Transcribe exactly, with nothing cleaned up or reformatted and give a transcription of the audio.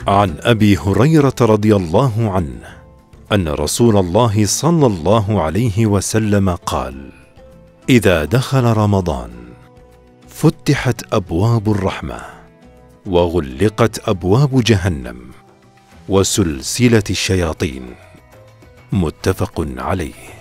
عن أبي هريرة رضي الله عنه أن رسول الله صلى الله عليه وسلم قال: إذا دخل رمضان فتحت أبواب الرحمة وغلقت أبواب جهنم وسلسلة الشياطين. متفق عليه.